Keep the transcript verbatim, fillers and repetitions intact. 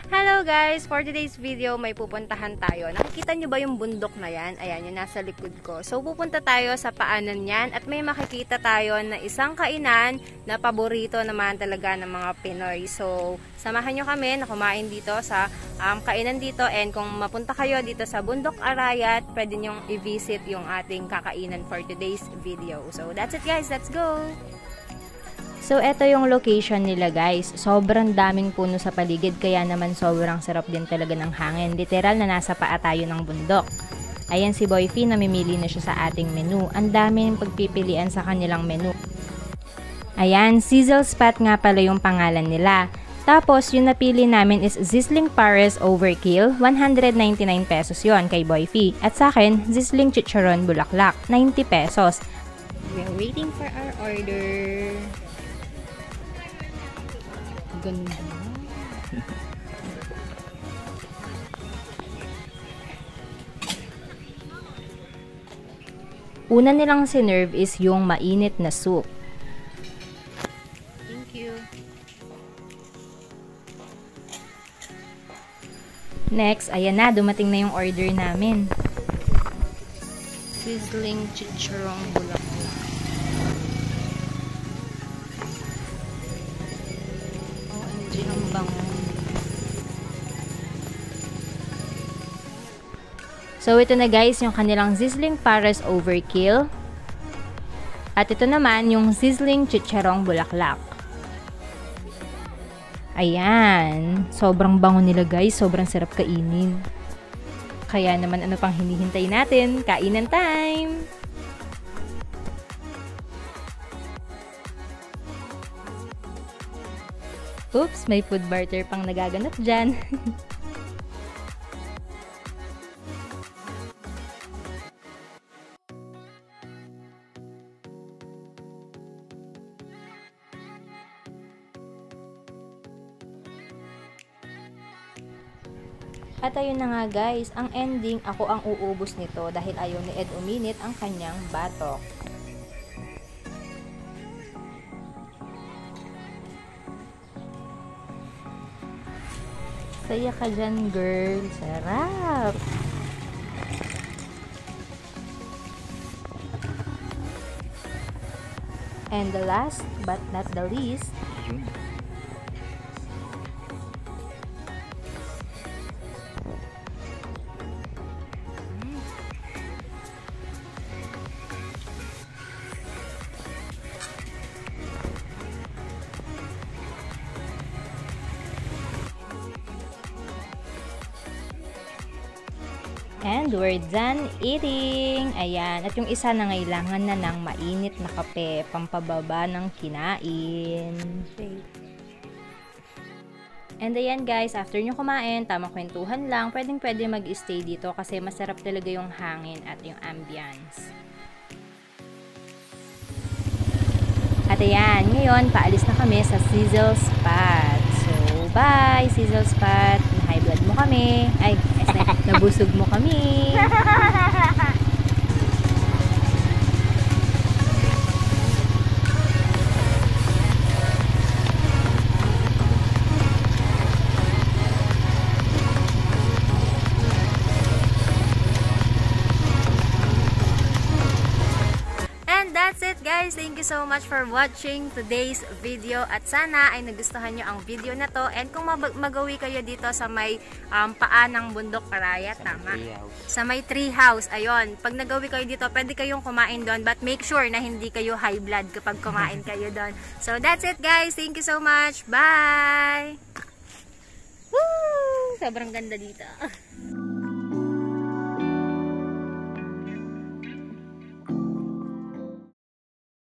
Hello guys! For today's video, may pupuntahan tayo. Nakikita nyo ba yung bundok na yan? Ayan, yung nasa likod ko. So, pupunta tayo sa paanan yan at may makikita tayo na isang kainan na paborito naman talaga ng mga Pinoy. So, samahan nyo kami na kumain dito sa um, kainan dito, and kung mapunta kayo dito sa Bundok Arayat, pwede nyong i-visit yung ating kakainan for today's video. So, that's it guys. Let's go! So, eto yung location nila guys. Sobrang daming puno sa paligid, kaya naman sobrang sarap din talaga ng hangin. Literal na nasa paa tayo ng bundok. Ayan si Boyfie, namimili na siya sa ating menu. Ang daming pagpipilian sa kanilang menu. Ayan, Sizzle Spot nga pala yung pangalan nila. Tapos, yung napili namin is Sizzling Pares Overkill. one hundred ninety-nine pesos yon kay Boyfie. At sa akin, Sizzling Chicharon Bulaklak. ninety pesos. We're waiting for our order. Ganda. Una nilang sinerve is yung mainit na soup. Thank you. Next, ayan na, dumating na yung order namin. Sizzling Chicharong Bulaklak. So, ito na guys, yung kanilang Sizzling Pares Overkill. At ito naman, yung Sizzling Chicharong Bulaklak. Ayan. Sobrang bango nila guys. Sobrang sarap kainin. Kaya naman, ano pang hinihintay natin? Kainan time! Oops, may food barter pang nagaganap dyan. At ayun na nga guys, ang ending, ako ang uubos nito dahil ayaw ni Ed uminit ang kanyang batok. Saya ka dyan, girl. Sarap! And the last but not the least, and we're done eating. Ayan. At yung isa na ngailangan na ng mainit na kape, pampababa ng kinain. And ayan guys, after nyo kumain, tamang kwentuhan lang, pwedeng pwede mag-stay dito kasi masarap talaga yung hangin at yung ambience. At ayan, ngayon, paalis na kami sa Sizzle Spot. So, bye! Sizzle Spot. Na-high blood mo kami. Ay, nabusog mo kami. That's it guys. Thank you so much for watching today's video at sana ay nagustuhan nyo ang video na to, and kung mag magawi kayo dito sa may um, paa ng Bundok Arayat, tama? Sa may tree house. Ayun. Pag nagawi kayo dito, pwede kayong kumain doon, but make sure na hindi kayo high blood kapag kumain kayo doon. So that's it guys. Thank you so much. Bye! Woo! Sobrang ganda dito.